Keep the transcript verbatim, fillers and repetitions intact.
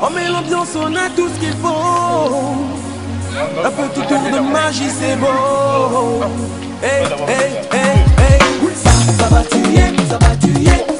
On met l'ambiance, on a tout ce qu'il faut. Un petit tour de magie, c'est beau. Hey, hey, hey, hey. Ça va tuer, ça va tuer.